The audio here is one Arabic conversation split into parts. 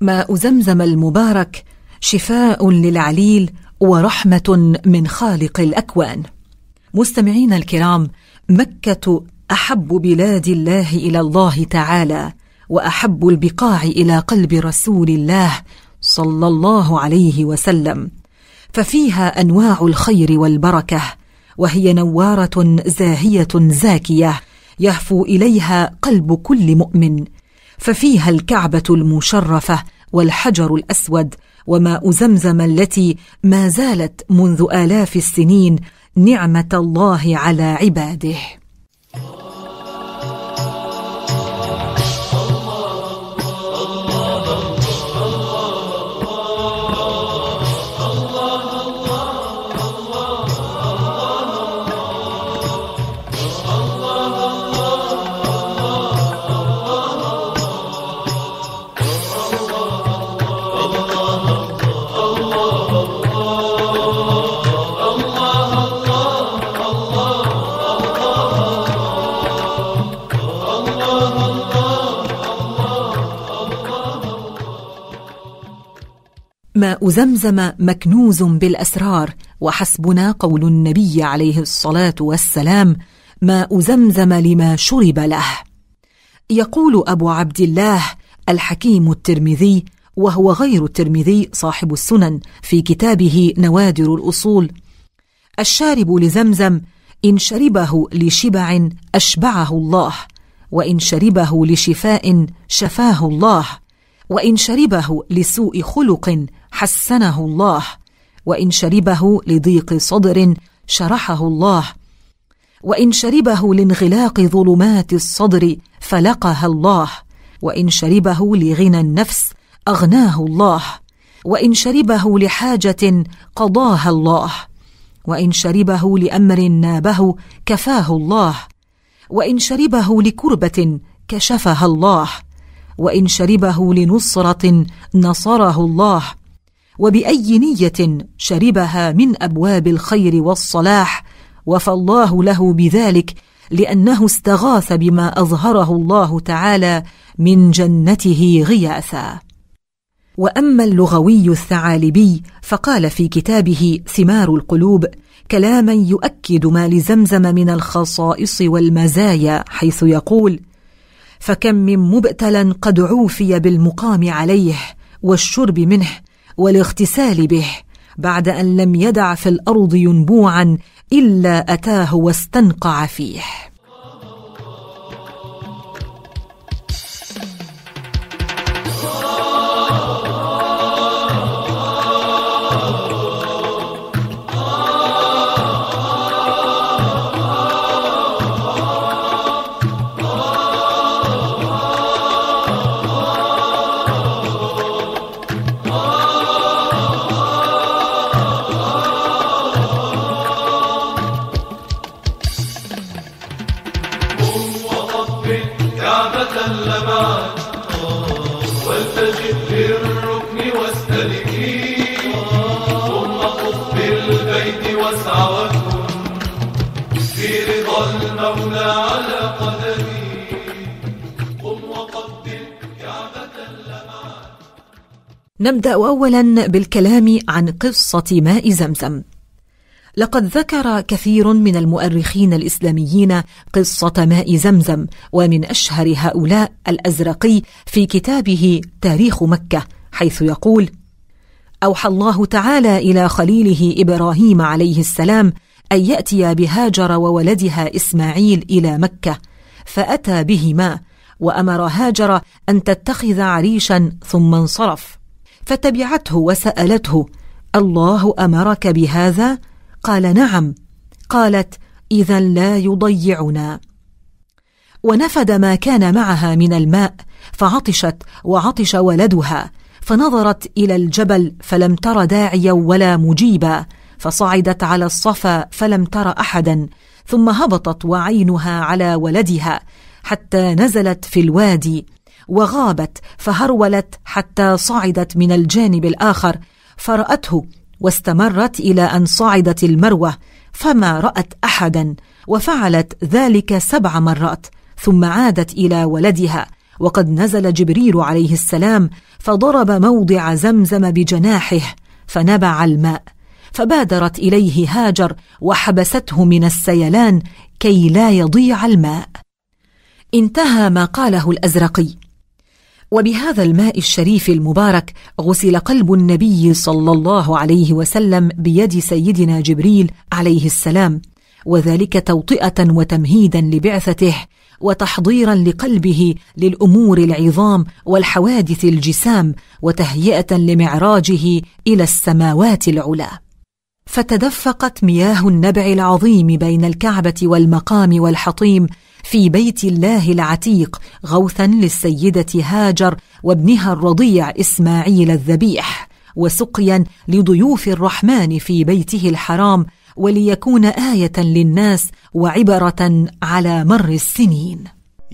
ماء زمزم المبارك شفاء للعليل ورحمة من خالق الأكوان. مستمعين الكرام، مكة أحب بلاد الله إلى الله تعالى، وأحب البقاع إلى قلب رسول الله صلى الله عليه وسلم، ففيها أنواع الخير والبركة، وهي نوارة زاهية زاكية يهفو إليها قلب كل مؤمن، ففيها الكعبة المشرفة والحجر الأسود وماء زمزم التي ما زالت منذ آلاف السنين نعمة الله على عباده. ماء زمزم مكنوز بالأسرار، وحسبنا قول النبي عليه الصلاة والسلام: ماء زمزم لما شرب له. يقول أبو عبد الله الحكيم الترمذي، وهو غير الترمذي صاحب السنن، في كتابه نوادر الأصول: الشارب لزمزم إن شربه لشبع أشبعه الله، وإن شربه لشفاء شفاه الله، وإن شربه لسوء خلق حسنه الله، وإن شربه لضيق صدر شرحه الله، وإن شربه لانغلاق ظلمات الصدر فلقها الله، وإن شربه لغنى النفس أغناه الله، وإن شربه لحاجة قضاها الله، وإن شربه لأمر نابه كفاه الله، وإن شربه لكربة كشفها الله، وإن شربه لنصرة نصره الله، وبأي نية شربها من أبواب الخير والصلاح وفى الله له بذلك، لأنه استغاث بما أظهره الله تعالى من جنته غياثا. وأما اللغوي الثعالبي فقال في كتابه ثمار القلوب كلاما يؤكد ما لزمزم من الخصائص والمزايا، حيث يقول: فكم من مبتلى قد عوفي بالمقام عليه والشرب منه والاغتسال به، بعد أن لم يدع في الأرض ينبوعا إلا أتاه واستنقع فيه. والتجد للركن واستلكي، ثم طف بالبيت واسع وكن في رضا المولى على قدمي، قم وقبل كعبة اللمعان. نبدأ أولا بالكلام عن قصة ماء زمزم. لقد ذكر كثير من المؤرخين الإسلاميين قصة ماء زمزم، ومن أشهر هؤلاء الأزرقي في كتابه تاريخ مكة، حيث يقول: أوحى الله تعالى إلى خليله إبراهيم عليه السلام أن يأتي بهاجر وولدها إسماعيل إلى مكة، فأتى بهما، وأمر هاجر أن تتخذ عريشا، ثم انصرف، فتبعته وسألته: الله أمرك بهذا؟ قال: نعم. قالت: إذا لا يضيعنا. ونفد ما كان معها من الماء، فعطشت وعطش ولدها، فنظرت إلى الجبل فلم تر داعيا ولا مجيبا، فصعدت على الصفا فلم تر أحدا، ثم هبطت وعينها على ولدها حتى نزلت في الوادي، وغابت فهرولت حتى صعدت من الجانب الآخر فرأته، واستمرت إلى أن صعدت المروة فما رأت أحدا، وفعلت ذلك 7 مرات، ثم عادت إلى ولدها، وقد نزل جبريل عليه السلام فضرب موضع زمزم بجناحه فنبع الماء، فبادرت إليه هاجر وحبسته من السيلان كي لا يضيع الماء. انتهى ما قاله الأزرقي. وبهذا الماء الشريف المبارك غسل قلب النبي صلى الله عليه وسلم بيد سيدنا جبريل عليه السلام، وذلك توطئة وتمهيدا لبعثته وتحضيرا لقلبه للأمور العظام والحوادث الجسام، وتهيئة لمعراجه إلى السماوات العلى. فتدفقت مياه النبع العظيم بين الكعبة والمقام والحطيم في بيت الله العتيق غوثا للسيدة هاجر وابنها الرضيع إسماعيل الذبيح، وسقيا لضيوف الرحمن في بيته الحرام، وليكون آية للناس وعبرة على مر السنين.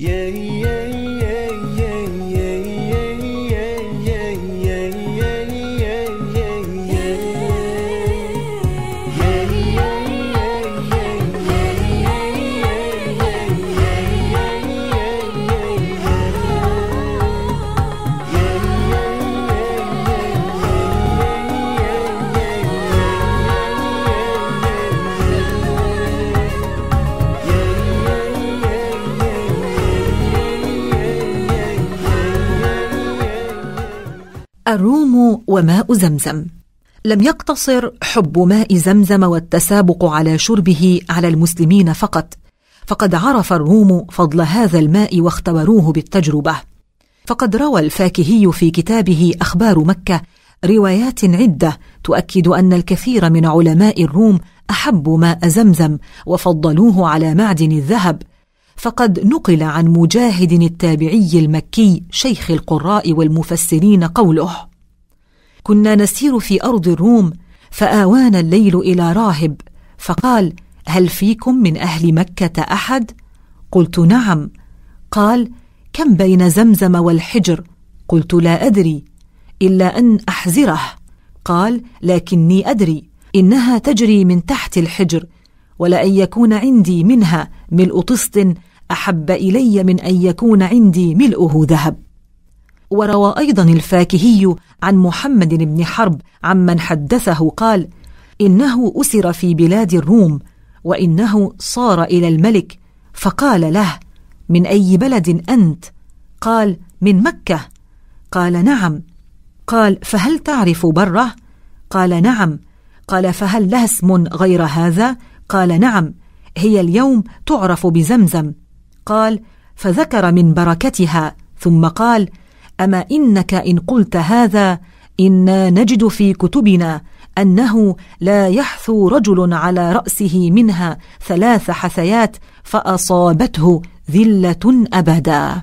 الروم وماء زمزم. لم يقتصر حب ماء زمزم والتسابق على شربه على المسلمين فقط، فقد عرف الروم فضل هذا الماء واختبروه بالتجربة. فقد روى الفاكهي في كتابه أخبار مكة روايات عدة تؤكد أن الكثير من علماء الروم أحبوا ماء زمزم وفضلوه على معدن الذهب. فقد نقل عن مجاهد التابعي المكي شيخ القراء والمفسرين قوله: كنا نسير في أرض الروم فآوانا الليل إلى راهب فقال: هل فيكم من أهل مكة أحد؟ قلت: نعم. قال: كم بين زمزم والحجر؟ قلت: لا أدري إلا أن أحزره. قال: لكني أدري، إنها تجري من تحت الحجر، ولأن يكون عندي منها ملء طست أحب إلي من أن يكون عندي ملؤه ذهب. وروى أيضا الفاكهي عن محمد بن حرب عمن حدثه قال: إنه أسر في بلاد الروم، وإنه صار إلى الملك فقال له: من أي بلد أنت؟ قال: من مكة. قال: نعم. قال: فهل تعرف بره؟ قال: نعم. قال: فهل لها اسم غير هذا؟ قال: نعم، هي اليوم تعرف بزمزم. قال: فذكر من بركتها، ثم قال: أما إنك إن قلت هذا إنا نجد في كتبنا أنه لا يحثو رجل على رأسه منها 3 حثيات فأصابته ذلة أبدا.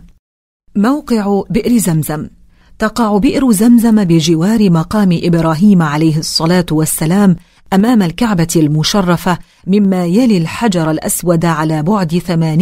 موقع بئر زمزم. تقع بئر زمزم بجوار مقام إبراهيم عليه الصلاة والسلام أمام الكعبة المشرفة، مما يلي الحجر الأسود على بعد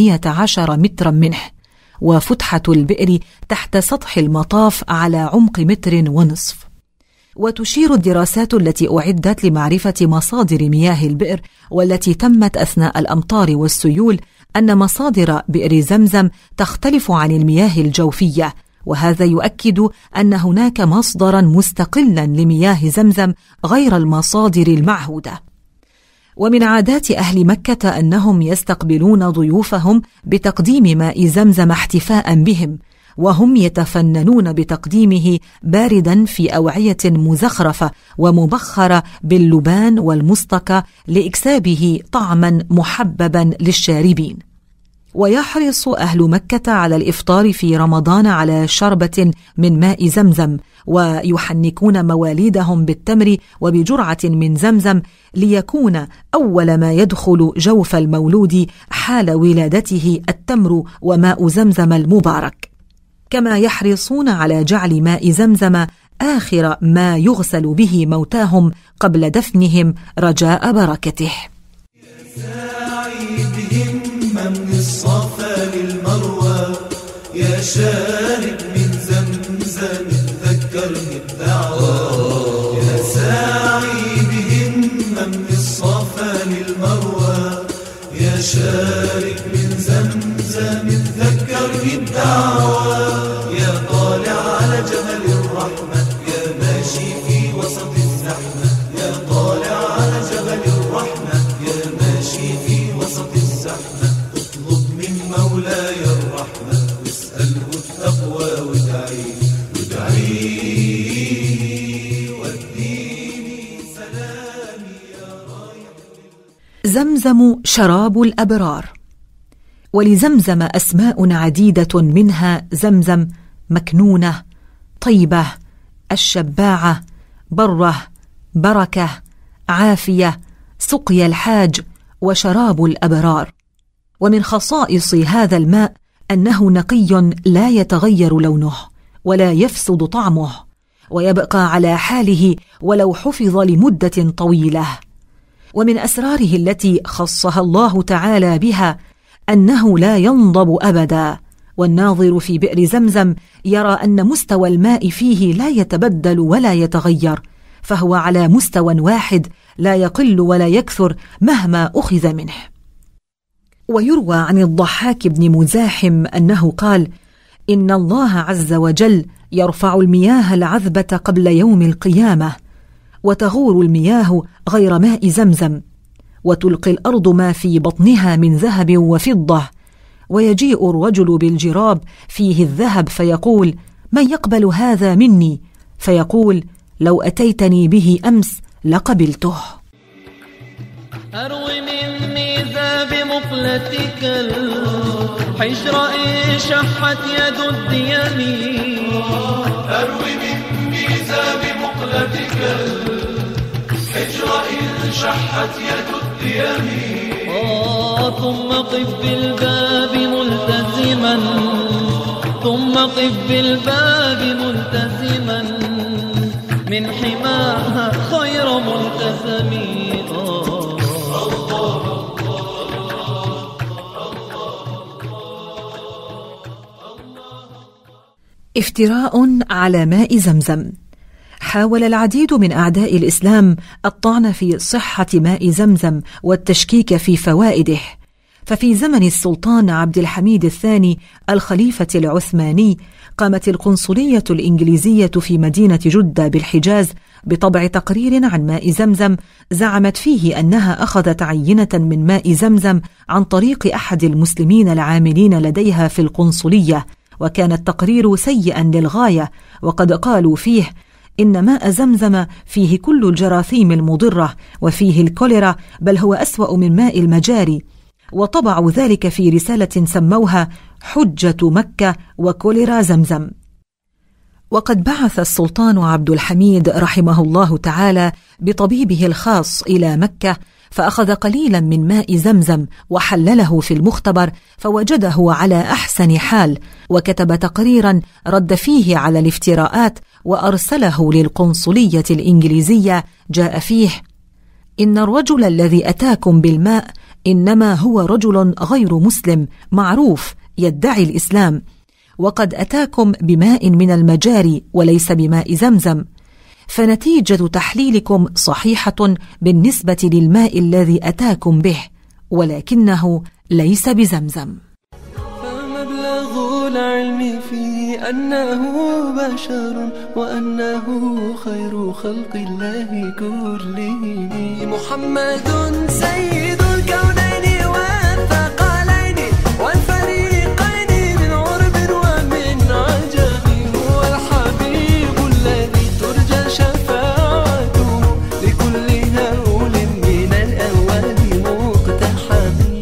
18 مترا منه، وفتحة البئر تحت سطح المطاف على عمق 1.5 متر. وتشير الدراسات التي أعدت لمعرفة مصادر مياه البئر والتي تمت أثناء الأمطار والسيول أن مصادر بئر زمزم تختلف عن المياه الجوفية، وهذا يؤكد أن هناك مصدرا مستقلا لمياه زمزم غير المصادر المعهودة. ومن عادات أهل مكة أنهم يستقبلون ضيوفهم بتقديم ماء زمزم احتفاء بهم، وهم يتفننون بتقديمه باردا في أوعية مزخرفة ومبخرة باللبان والمستكى لإكسابه طعما محببا للشاربين. ويحرص أهل مكة على الإفطار في رمضان على شربة من ماء زمزم، ويحنكون مواليدهم بالتمر وبجرعة من زمزم ليكون أول ما يدخل جوف المولود حال ولادته التمر وماء زمزم المبارك. كما يحرصون على جعل ماء زمزم آخر ما يغسل به موتاهم قبل دفنهم رجاء بركته. من الصفا للمروى يا شارب من زمزم ذكرني الدعوى، يا ساعي بهمة من الصفا للمروى يا شارب من زمزم ذكرني الدعوى، يا طالع على جمل الرحمن زمزم شراب الأبرار. ولزمزم أسماء عديدة، منها زمزم، مكنونة، طيبة، الشباعة، بره، بركة، عافية، سقي الحاج، وشراب الأبرار. ومن خصائص هذا الماء أنه نقي لا يتغير لونه ولا يفسد طعمه، ويبقى على حاله ولو حفظ لمدة طويلة. ومن أسراره التي خصها الله تعالى بها أنه لا ينضب أبدا، والناظر في بئر زمزم يرى أن مستوى الماء فيه لا يتبدل ولا يتغير، فهو على مستوى واحد لا يقل ولا يكثر مهما أخذ منه. ويروى عن الضحاك بن مزاحم أنه قال: إن الله عز وجل يرفع المياه العذبة قبل يوم القيامة، وتغور المياه غير ماء زمزم، وتلقي الأرض ما في بطنها من ذهب وفضة، ويجيء الرجل بالجراب فيه الذهب فيقول: من يقبل هذا مني؟ فيقول: لو أتيتني به أمس لقبلته. أروي مني ذا بمقلتك الحجر إن شحت يد الديم. أروي مني ذا بمقلتك الحجر إن شحت يد الديم. ثم قف بالباب ملتزما، ثم قف بالباب ملتزما، من حماها خير ملتزم. افتراء على ماء زمزم. حاول العديد من أعداء الإسلام الطعن في صحة ماء زمزم والتشكيك في فوائده، ففي زمن السلطان عبد الحميد الثاني الخليفة العثماني قامت القنصلية الإنجليزية في مدينة جدة بالحجاز بطبع تقرير عن ماء زمزم زعمت فيه أنها أخذت عينة من ماء زمزم عن طريق أحد المسلمين العاملين لديها في القنصلية، وكان التقرير سيئا للغاية، وقد قالوا فيه إن ماء زمزم فيه كل الجراثيم المضرة وفيه الكوليرا، بل هو أسوأ من ماء المجاري، وطبعوا ذلك في رسالة سموها حجة مكة وكوليرا زمزم. وقد بعث السلطان عبد الحميد رحمه الله تعالى بطبيبه الخاص إلى مكة، فأخذ قليلا من ماء زمزم وحلله في المختبر فوجده على أحسن حال، وكتب تقريرا رد فيه على الافتراءات وأرسله للقنصلية الإنجليزية جاء فيه: إن الرجل الذي أتاكم بالماء إنما هو رجل غير مسلم معروف يدعي الإسلام، وقد أتاكم بماء من المجاري وليس بماء زمزم، فنتيجة تحليلكم صحيحة بالنسبة للماء الذي أتاكم به، ولكنه ليس بزمزم. فمبلغ العلم في أنه بشر وأنه خير خلق الله كلهم، محمد سيد الكونين والثقلين والفريقين من عرب ومن عجم، هو الحبيب الذي ترجى شفاعته لكل هول من الأول مقتحم.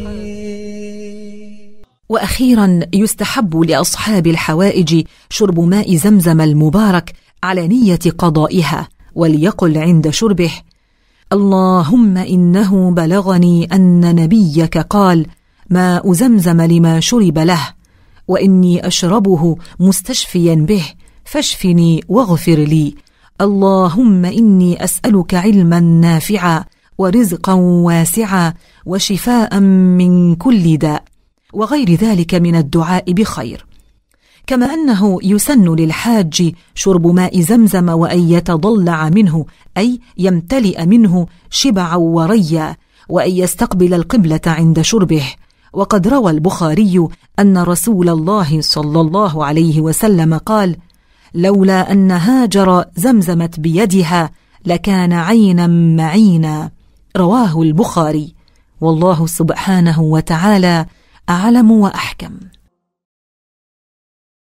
وأخيرا يستحب لأصحاب الحوائج شرب ماء زمزم المبارك على نية قضائها، وليقل عند شربه: اللهم إنه بلغني أن نبيك قال: ماء زمزم لما شرب له، وإني أشربه مستشفيا به، فاشفني واغفر لي. اللهم إني أسألك علما نافعا ورزقا واسعا وشفاء من كل داء، وغير ذلك من الدعاء بخير. كما أنه يسن للحاج شرب ماء زمزم وأن يتضلع منه، أي يمتلئ منه شبعا وريا، وأن يستقبل القبلة عند شربه. وقد روى البخاري أن رسول الله صلى الله عليه وسلم قال: لولا أن هاجر زمزمت بيدها لكان عينا معينا. رواه البخاري، والله سبحانه وتعالى أعلم وأحكم.